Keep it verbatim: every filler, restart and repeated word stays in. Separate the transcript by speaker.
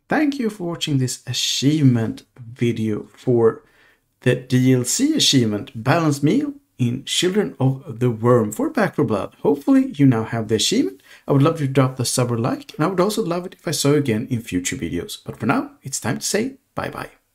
Speaker 1: Thank you for watching this achievement video for the D L C achievement Balanced Meal in Children of the Worm for Back four Blood. Hopefully you now have the achievement. I would love you to drop the sub or like, and I would also love it if I saw you again in future videos. But for now, it's time to say bye bye.